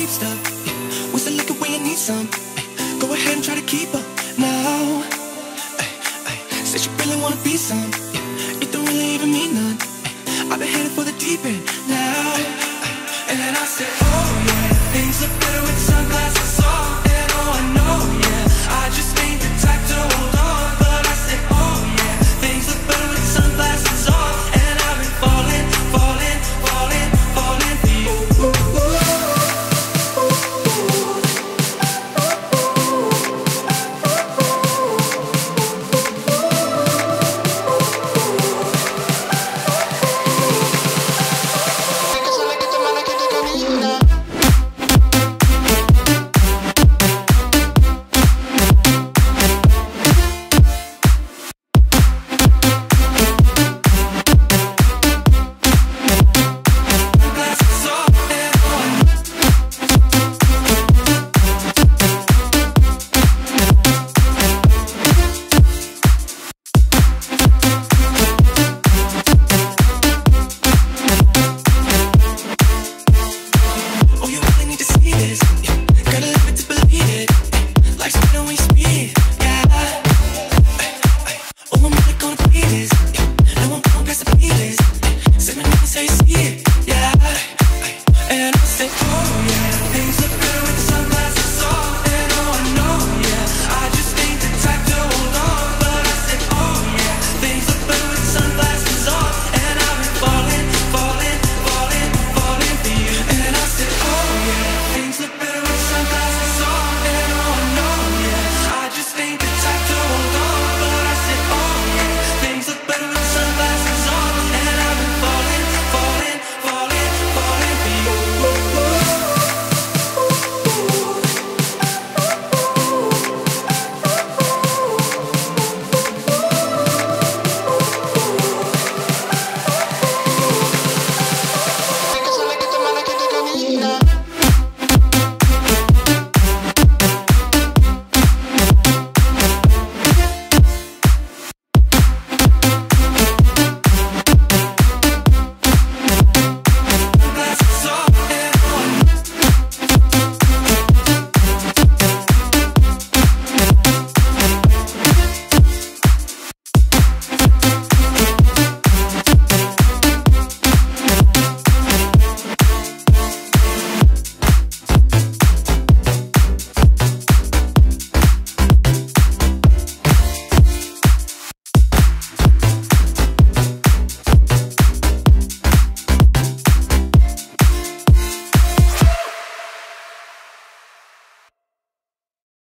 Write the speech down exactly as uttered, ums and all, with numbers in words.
cheap stuff. Yeah. Wasting liquor when you need some. Ay, go ahead and try to keep up now. Ay, ay, said you really wanna be some. Yeah. It don't really even mean none. Ay, I've been headed for the deep end now. Ay, ay, and then I said, oh yeah, things look